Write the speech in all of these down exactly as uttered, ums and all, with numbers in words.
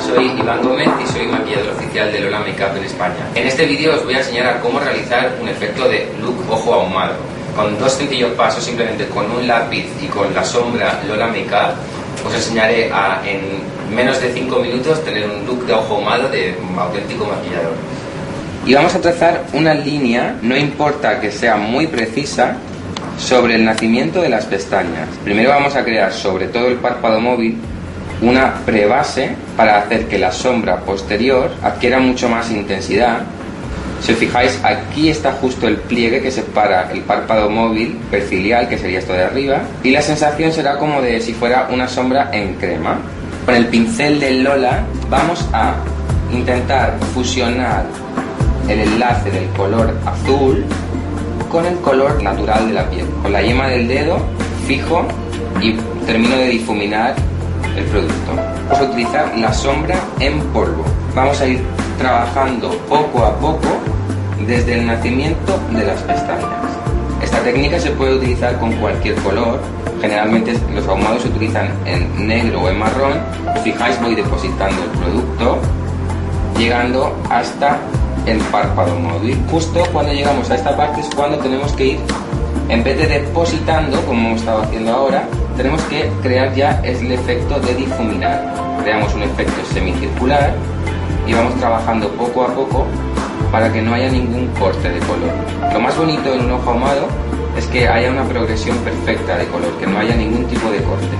soy Iván Gómez y soy maquillador oficial de Lola Makeup en España. En este vídeo os voy a enseñar a cómo realizar un efecto de look ojo ahumado. Con dos sencillos pasos, simplemente con un lápiz y con la sombra Lola Makeup, os enseñaré a en menos de cinco minutos tener un look de ojo ahumado de auténtico maquillador. Y vamos a trazar una línea, no importa que sea muy precisa, sobre el nacimiento de las pestañas. Primero vamos a crear sobre todo el párpado móvil una prebase para hacer que la sombra posterior adquiera mucho más intensidad. Si os fijáis, aquí está justo el pliegue que separa el párpado móvil perfilial, que sería esto de arriba, y la sensación será como de si fuera una sombra en crema. Con el pincel de Lola vamos a intentar fusionar el enlace del color azul con el color natural de la piel. Con la yema del dedo fijo y termino de difuminar el producto. Vamos a utilizar la sombra en polvo. Vamos a ir trabajando poco a poco desde el nacimiento de las pestañas. Esta técnica se puede utilizar con cualquier color. Generalmente los ahumados se utilizan en negro o en marrón. Si os fijáis, voy depositando el producto llegando hasta el párpado móvil. Justo cuando llegamos a esta parte es cuando tenemos que ir, en vez de depositando como hemos estado haciendo ahora, tenemos que crear ya el efecto de difuminar. Creamos un efecto semicircular y vamos trabajando poco a poco para que no haya ningún corte de color. Lo más bonito en un ojo ahumado es que haya una progresión perfecta de color, que no haya ningún tipo de corte.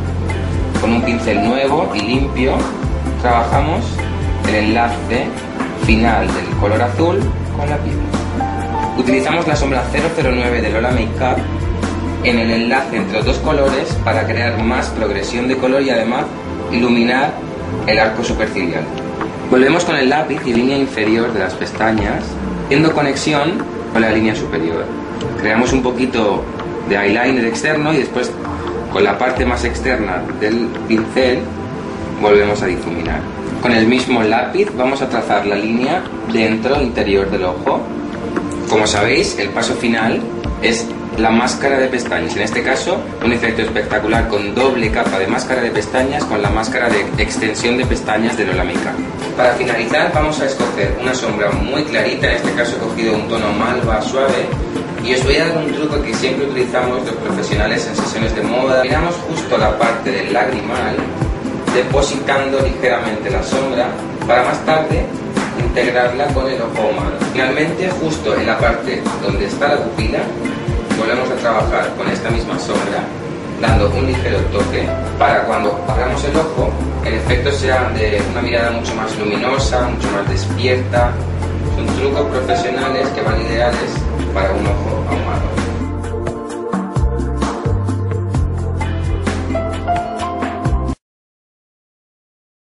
Con un pincel nuevo y limpio trabajamos el enlace final del color azul con la piel. Utilizamos la sombra cero cero nueve de Lola Makeup en el enlace entre los dos colores para crear más progresión de color y además iluminar el arco superciliar. Volvemos con el lápiz y línea inferior de las pestañas, haciendo conexión con la línea superior. Creamos un poquito de eyeliner externo y después con la parte más externa del pincel volvemos a difuminar. Con el mismo lápiz vamos a trazar la línea dentro interior del ojo. Como sabéis, el paso final es la máscara de pestañas. En este caso, un efecto espectacular con doble capa de máscara de pestañas con la máscara de extensión de pestañas de Lola Makeup. Para finalizar vamos a escoger una sombra muy clarita, en este caso he cogido un tono malva suave, y os voy a dar un truco que siempre utilizamos los profesionales en sesiones de moda. Miramos justo la parte del lagrimal, depositando ligeramente la sombra para más tarde integrarla con el ojo ahumado. Finalmente, justo en la parte donde está la pupila, volvemos a trabajar con esta misma sombra, dando un ligero toque para cuando abramos el ojo, el efecto sea de una mirada mucho más luminosa, mucho más despierta. Son trucos profesionales que van ideales para un ojo ahumado.